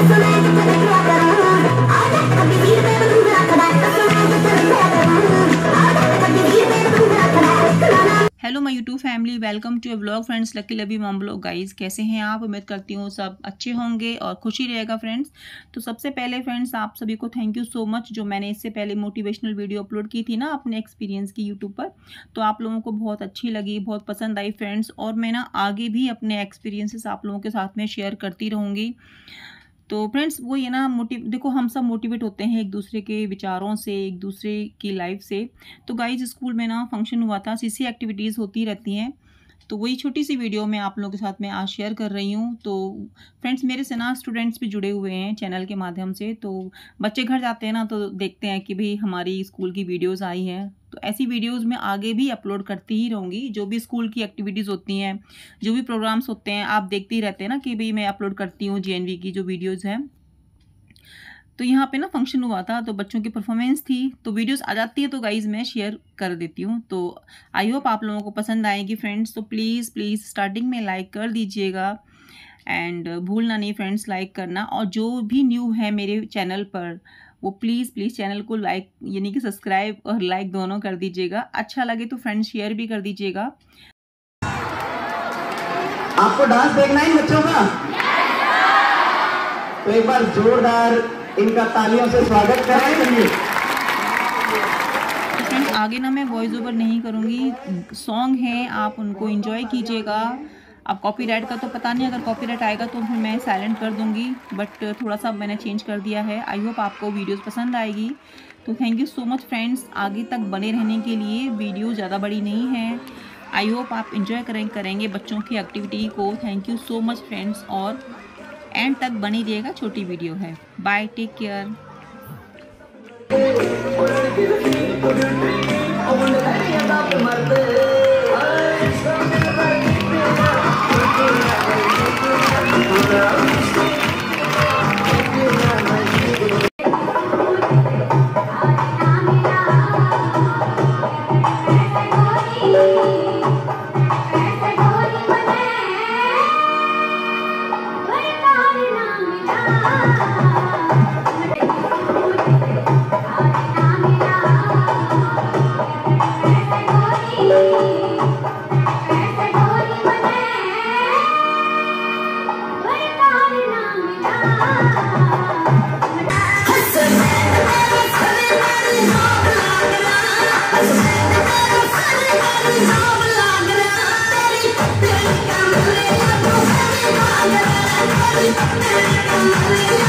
Hello my YouTube family, welcome to a vlog friends, lucky lovey mom vlog. Guys कैसे हैं आप? उम्मीद करती हूँ सब अच्छे होंगे और खुशी रहेगा फ्रेंड्स। तो सबसे पहले फ्रेंड्स आप सभी को थैंक यू सो मच। जो मैंने इससे पहले मोटिवेशनल वीडियो अपलोड की थी ना अपने एक्सपीरियंस की यूट्यूब पर, तो आप लोगों को बहुत अच्छी लगी, बहुत पसंद आई फ्रेंड्स। और मैं ना आगे भी अपने एक्सपीरियंसेस आप लोगों के साथ में शेयर करती रहूँगी। तो फ्रेंड्स वो ये ना देखो हम सब मोटिवेट होते हैं एक दूसरे के विचारों से, एक दूसरे की लाइफ से। तो गाइज स्कूल में ना फंक्शन हुआ था, सीसी एक्टिविटीज़ होती रहती हैं, तो वही छोटी सी वीडियो मैं आप लोगों के साथ में आज शेयर कर रही हूँ। तो फ्रेंड्स मेरे से ना स्टूडेंट्स भी जुड़े हुए हैं चैनल के माध्यम से, तो बच्चे घर जाते हैं ना तो देखते हैं कि भाई हमारी स्कूल की वीडियोस आई हैं। तो ऐसी वीडियोस मैं आगे भी अपलोड करती ही रहूँगी। जो भी स्कूल की एक्टिविटीज़ होती हैं, जो भी प्रोग्राम्स होते हैं, आप देखते ही रहते हैं ना कि भाई मैं अपलोड करती हूँ जेएनवी की जो वीडियोज़ हैं। तो यहाँ पे ना फंक्शन हुआ था, तो बच्चों की परफॉर्मेंस थी, तो वीडियोस आ जाती है तो गाइज मैं शेयर कर देती हूँ। तो आई होप आप लोगों को पसंद आएगी फ्रेंड्स। तो प्लीज़ प्लीज़ स्टार्टिंग में लाइक कर दीजिएगा एंड भूलना नहीं फ्रेंड्स लाइक करना। और जो भी न्यू है मेरे चैनल पर वो प्लीज़ प्लीज़ चैनल को लाइक यानी कि सब्सक्राइब और लाइक दोनों कर दीजिएगा। अच्छा लगे तो फ्रेंड्स शेयर भी कर दीजिएगा। आपको डांस देखना है बच्चों का? तो एक बार जोरदार इनका तालियों से स्वागत करें। फ्रेंड्स आगे ना मैं वॉइस ओवर नहीं करूँगी, सॉन्ग है आप उनको एंजॉय कीजिएगा। अब कॉपीराइट का तो पता नहीं, अगर कॉपीराइट आएगा तो फिर मैं साइलेंट कर दूँगी, बट थोड़ा सा मैंने चेंज कर दिया है। आई होप आपको वीडियोस पसंद आएगी। तो thank you so much friends आगे तक बने रहने के लिए। वीडियो ज़्यादा बड़ी नहीं है, आई होप आप इंजॉय करेंगे बच्चों की एक्टिविटी को। Thank you so much friends, और एंड तक बनी रहिएगा, छोटी वीडियो है। Bye, take care. I'm